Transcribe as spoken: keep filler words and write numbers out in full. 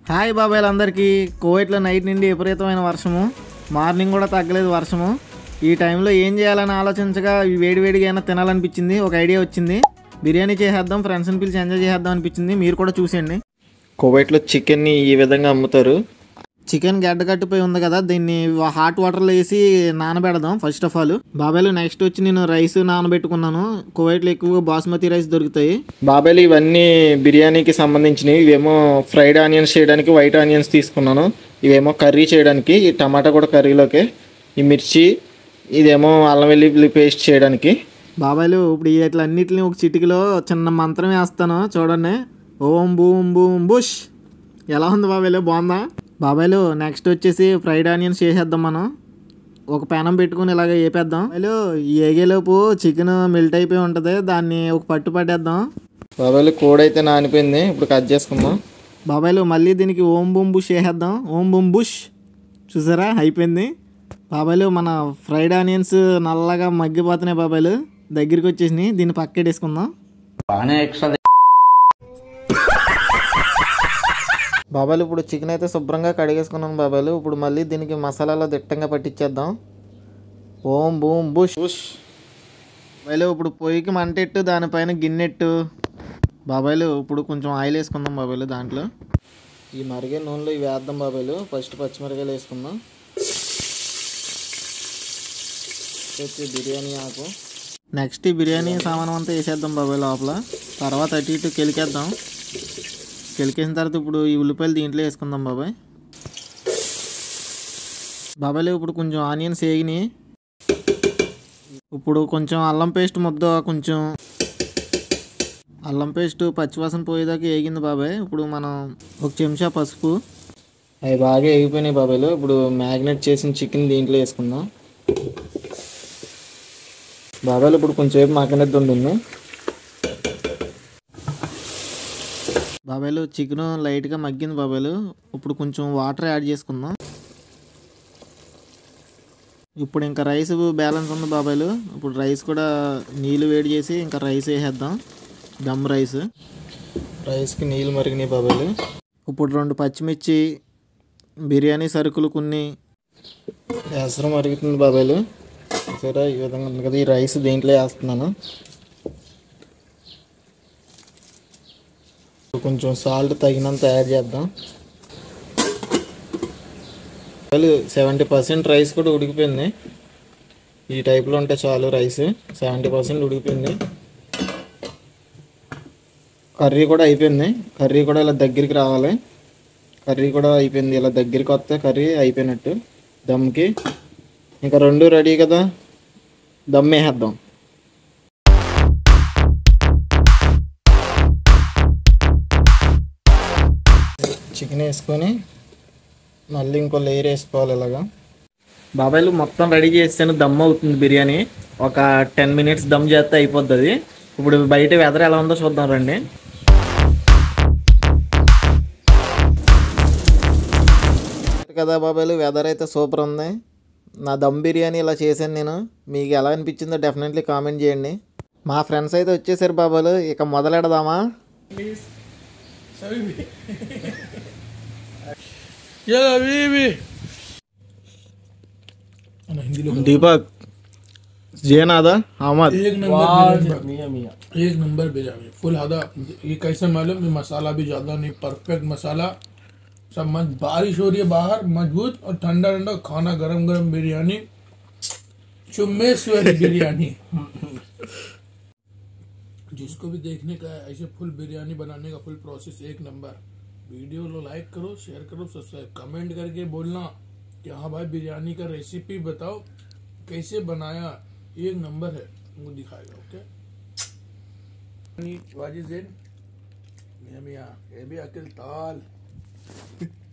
Hi బాబాయ్లందరికీ. కోవిట్లో night నుండి విపరీతమైన వర్షము, మార్నింగ్ కూడా తగ్గలేదు వర్షము. ఈ టైంలో ఏం చేయాలని ఆలోచించగా వేడివేడిగా అయినా తినాలనిపించింది. ఒక ఐడియా వచ్చింది, బిర్యానీ చేసేద్దాం, ఫ్రెండ్స్ని పిలిచి ఎంజాయ్ చేద్దాం అనిపించింది. మీరు కూడా చూసేయండి. కువైట్లో చికెన్ని ఈ విధంగా అమ్ముతారు. చికెన్ గడ్డ కట్టిపోయి ఉంది కదా, దీన్ని హాట్ వాటర్లో వేసి నానబెడదాం ఫస్ట్ ఆఫ్ ఆల్. బాబాయ్లు నెక్స్ట్ వచ్చి నేను రైస్ నానబెట్టుకున్నాను. కువైట్లో ఎక్కువగా బాస్మతి రైస్ దొరుకుతాయి. బాబాయ్లు ఇవన్నీ బిర్యానీకి సంబంధించినవి. ఇవేమో ఫ్రైడ్ ఆనియన్స్ చేయడానికి వైట్ ఆనియన్స్ తీసుకున్నాను. ఇవేమో కర్రీ చేయడానికి, ఈ టమాటా కూడా కర్రీలోకి, ఈ మిర్చి, ఇదేమో అల్లం వెల్లుల్లి పేస్ట్ చేయడానికి. బాబాయ్లు ఇప్పుడు ఇట్లన్నిటిని ఒక చిటికలో చిన్న మంత్రం వేస్తాను చూడండి. Om boom boom bush. ఎలా ఉంది బాబాయ్లు, బాగుందా? బాబాయ్లు నెక్స్ట్ వచ్చేసి ఫ్రైడ్ ఆనియన్స్ చేసేద్దాం. మనం ఒక పెనం పెట్టుకుని ఇలాగ వేపేద్దాం. బాబాయ్లు ఈ ఏగేలోపు చికెన్ మెల్ట్ అయిపోయి ఉంటుంది, దాన్ని ఒక పట్టు పట్టేద్దాం. బాబాయ్లు కోడైతే నానిపోయింది, ఇప్పుడు కట్ చేసుకుందాం. బాబాయ్లు మళ్ళీ దీనికి ఓం బూమ్ బుష్ వేసేద్దాం. Om boom bush. చూసారా, అయిపోయింది. బాబాయ్లు మన ఫ్రైడ్ ఆనియన్స్ నల్లగా మగ్గిపోతున్నాయి. బాబాయ్లు దగ్గరికి వచ్చేసినాయి, దీన్ని పక్కెట్టేసుకుందాం. బాబాయ్లు ఇప్పుడు చికెన్ అయితే శుభ్రంగా కడిగేసుకున్నాను. బాబాయ్లు ఇప్పుడు మళ్ళీ దీనికి మసాలాలో దిట్టంగా పట్టించేద్దాం. Om boom bush bush. బాబాయ్లు ఇప్పుడు పొయ్యికి మంటెట్టు, దానిపైన గిన్నెట్టు. బాబాయ్లు ఇప్పుడు కొంచెం ఆయిల్ వేసుకుందాం. బాబాయ్లు దాంట్లో ఈ మరిగే నూనెలో ఇవి వేద్దాం. బాబాయ్లు ఫస్ట్ పచ్చిమిరకాయలు వేసుకుందాం. వచ్చి బిర్యానీ ఆకు, నెక్స్ట్ ఈ బిర్యానీ సామానం అంతా వేసేద్దాం బాబాయ్ లోపల. తర్వాత అటు ఇటు కెలికేద్దాం. కెలికేసిన తర్వాత ఇప్పుడు ఈ ఉల్లిపాయలు దీంట్లో వేసుకుందాం బాబాయ్. బాబాయ్లు ఇప్పుడు కొంచెం ఆనియన్స్ వేగినాయి. ఇప్పుడు కొంచెం అల్లం పేస్ట్ ముద్ద, కొంచెం అల్లం పేస్ట్ పచ్చివాసన పోయేదాకా వేగింది బాబాయ్. ఇప్పుడు మనం ఒక చెంచా పసుపు, అవి బాగా వేగిపోయినాయి బాబాయ్లు. ఇప్పుడు మ్యాగ్నేట్ చేసిన చికెన్ దీంట్లో వేసుకుందాం. బాబాయ్లు ఇప్పుడు కొంచెంసేపు మగ్గనిద్ది ఉంటుంది. బాబాయ్లు చికెన్ లైట్గా మగ్గింది బాబాయ్లు. ఇప్పుడు కొంచెం వాటర్ యాడ్ చేసుకుందాం. ఇప్పుడు ఇంకా రైస్ బ్యాలెన్స్ ఉంది బాబాయ్లు. ఇప్పుడు రైస్ కూడా నీళ్ళు వేడి చేసి ఇంకా రైస్ వేసేద్దాం. దమ్ రైస్. రైస్కి నీళ్ళు మరిగినాయి బాబాయ్లు. ఇప్పుడు రెండు పచ్చిమిర్చి, బిర్యానీ సరుకులు కొన్ని, ఎసరు మరుగుతుంది బాబాయ్లు. సరే ఈ విధంగా ఉంది కదా, ఈ రైస్ దీంట్లో వేస్తున్నాను. కొంచెం సాల్ట్ తగినంత యాడ్ చేద్దాం. సెవెంటీ పర్సెంట్ రైస్ కూడా ఉడికిపోయింది. ఈ టైప్లో ఉంటే చాలు రైస్. సెవెంటీ పర్సెంట్ ఉడికిపోయింది. కర్రీ కూడా అయిపోయింది. కర్రీ కూడా ఇలా దగ్గరికి రావాలి. కర్రీ కూడా అయిపోయింది. ఇలా దగ్గరికి వస్తే కర్రీ అయిపోయినట్టు దమ్కి. ఇంకా రెండు రెడీ కదా, దమ్ వేసేద్దాం. చికెన్ వేసుకొని మళ్ళీ ఇంకో లేయర్ వేసుకోవాలి ఇలాగా. బాబాయ్లు మొత్తం రెడీ చేస్తాను, దమ్ అవుతుంది బిర్యానీ. ఒక టెన్ మినిట్స్ దమ్ చేస్తే అయిపోతుంది. ఇప్పుడు బయట వెదర్ ఎలా ఉందో చూద్దాం రండి. కదా బాబాయ్లు, వెదర్ అయితే సూపర్ ఉంది. నా దమ్ బిర్యానీ ఇలా చేశాను నేను. మీకు ఎలా అనిపించిందో డెఫినెట్లీ కామెంట్ చేయండి. మా ఫ్రెండ్స్ అయితే వచ్చేసారు బాబాయ్లు, ఇక మొదలెడదామా? दीपक जैनादा अहमद एक नंबर एक नंबर बिरयानी फुल आधा। ये कैसे मालूम, ये मसाला भी ज्यादा नहीं, परफेक्ट मसाला सब मस्त। बारिश हो रही है बाहर, मजबूत और ठंडा ठंडा खाना, गरम गरम बिरयानी, चुम्मेश्वरी बिरयानी। जिसको भी देखने का है ऐसे फुल बिरयानी बनाने का फुल प्रोसेस एक नंबर। वीडियो को लाइक करो, शेयर करो, सब्सक्राइब, कमेंट करके बोलना कि हाँ भाई बिरयानी का रेसिपी बताओ कैसे बनाया, एक नंबर है, वो दिखाएगा। ओके वाजिद मियां मियां ये भी अकिल ताल।